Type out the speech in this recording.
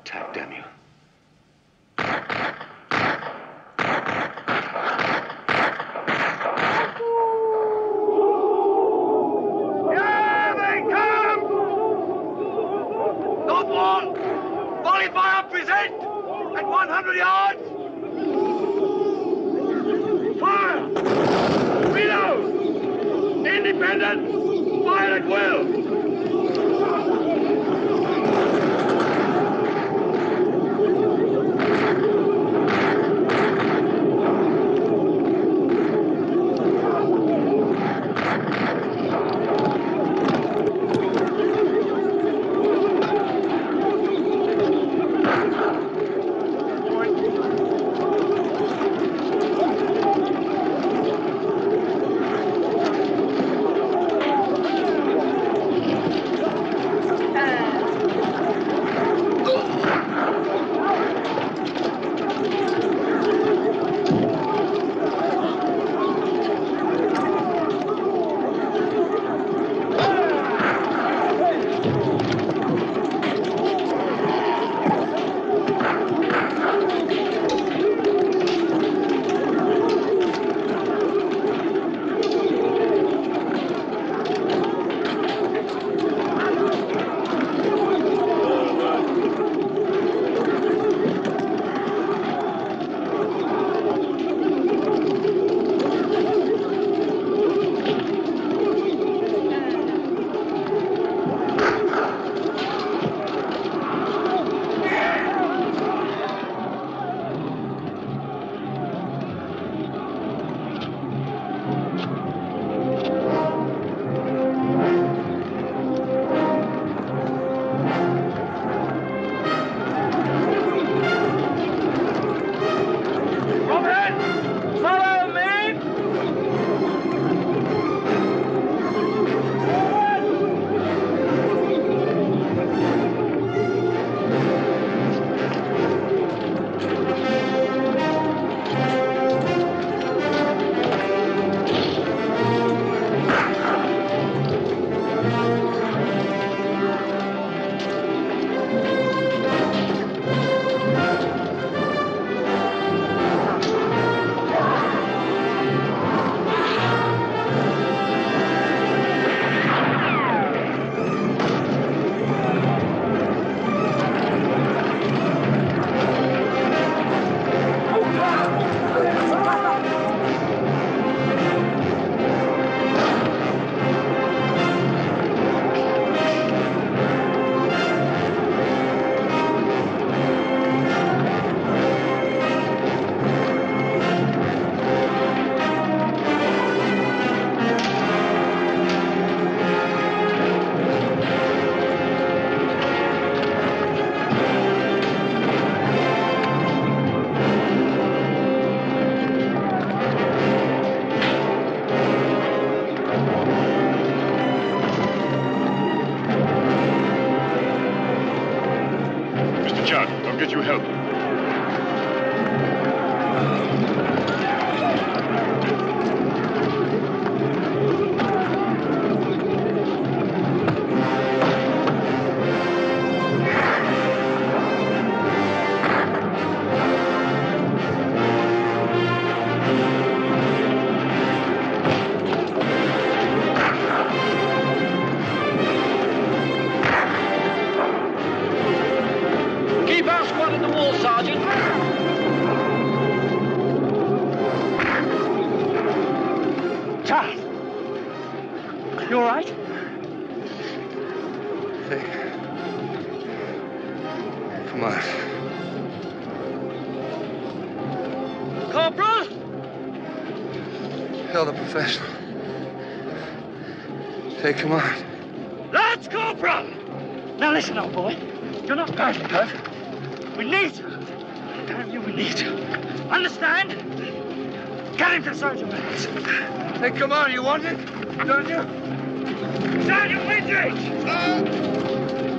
attack, damn you. Here they come! North wall! Volley fire present! At 100 yards! Fire! Reload! Independent! Fire at will! I'll get you help. Professional. Take command. That's Corporal! Now listen, old boy. You're not going to hurt. We need you. Damn you, we need you. Understand? Get him to Sergeant Mills. Take command, you want it? Don't you? Sergeant Windrich!